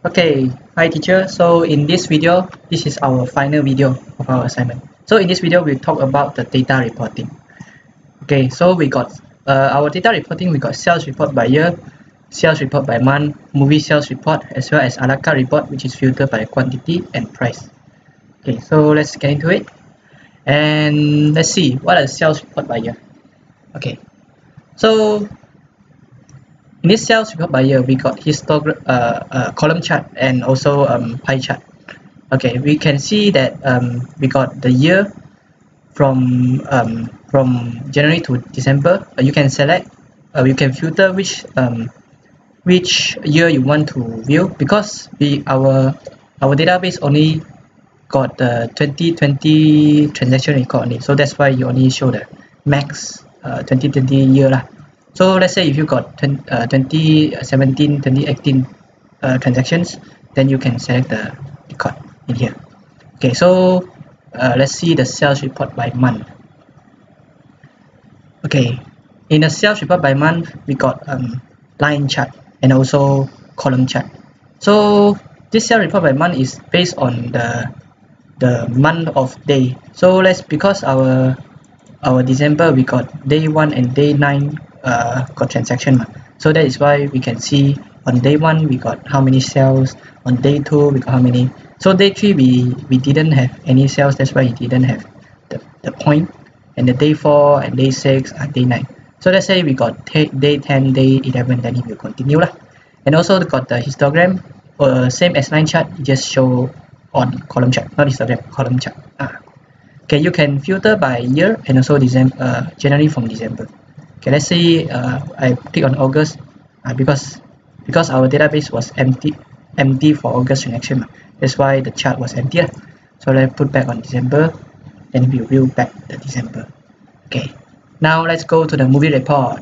Okay, hi teacher. So in this video, this is our final video of our assignment. So in this video, we'll talk about the data reporting. Okay, so we got our data reporting. We got sales report by year, sales report by month, movie sales report, as well as a la carte report, which is filtered by quantity and price. Okay, so let's get into it. And let's see what are sales report by year. Okay, so in this sales report by year, we got column chart and also pie chart. Okay, we can see that we got the year from January to December. You can select, you can filter which year you want to view, because our database only got the 2020 transaction record only, so that's why you only show the max 2020 year lah. So let's say if you got 2017 2018 transactions, then you can select the record in here. Okay, so let's see the sales report by month. Okay, in the sales report by month, we got line chart and also column chart. So this sales report by month is based on the month of day. So because our December, we got day 1 and day 9 got transaction, so that is why we can see on day 1 we got how many sales, on day 2 we got how many. So day 3 we didn't have any sales, that's why we didn't have the point. And the day 4 and day 6 and day 9. So let's say we got day 10, day 11, then it will continue lah. And also got the histogram, same as line chart, just show on column chart, not histogram, column chart. Okay, you can filter by year and also December, January from December. Okay, let's see. I click on August because our database was empty for August transaction. That's why the chart was empty. So let's put back on December, and we view back the December. Okay, now let's go to the movie report.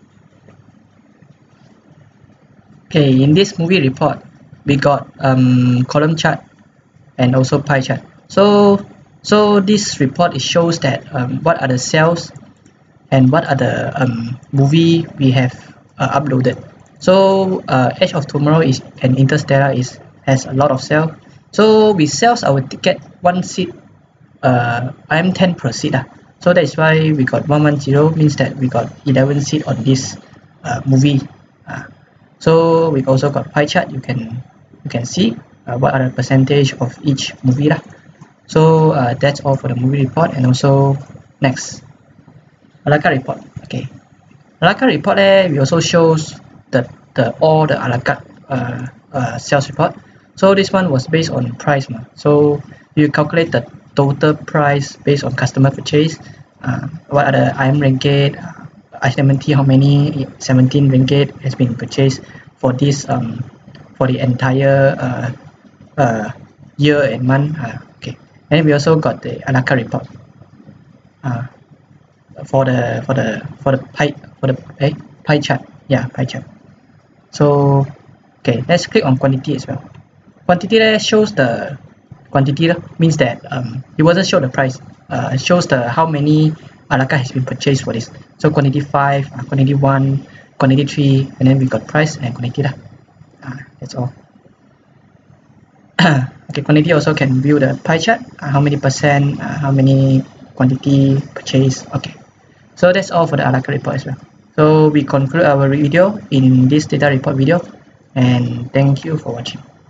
Okay, in this movie report, we got column chart and also pie chart. So this report, it shows that what are the sales and what are the movie we have uploaded. So Edge of Tomorrow is an Interstellar has a lot of sale. So we sells our ticket 1 seat I'm 10 per seat. So that is why we got 110, means that we got 11 seat on this movie. So we also got pie chart. You can see what are the percentage of each movie lah. So that's all for the movie report. And also next, a la carte report. Okay, a la carte report we also shows all the a la carte sales report. So this one was based on price. So you calculate the total price based on customer purchase. What are the IM ringgit, item T, how many 17 ringgit has been purchased for this for the entire year and month. Okay, and we also got the a la carte report for the pie chart. Yeah, pie chart. So okay, let's click on quantity as well. Quantity there shows the quantity, means that it wasn't show the price. It shows the how many a la carte has been purchased for this. So quantity 5, quantity 1, quantity 3, and then we got price and quantity that's all. Okay, quantity also can view the pie chart, how many percent, how many quantity purchase. Okay, so that's all for the a la carte report as well. So we conclude our video in this data report video, and thank you for watching.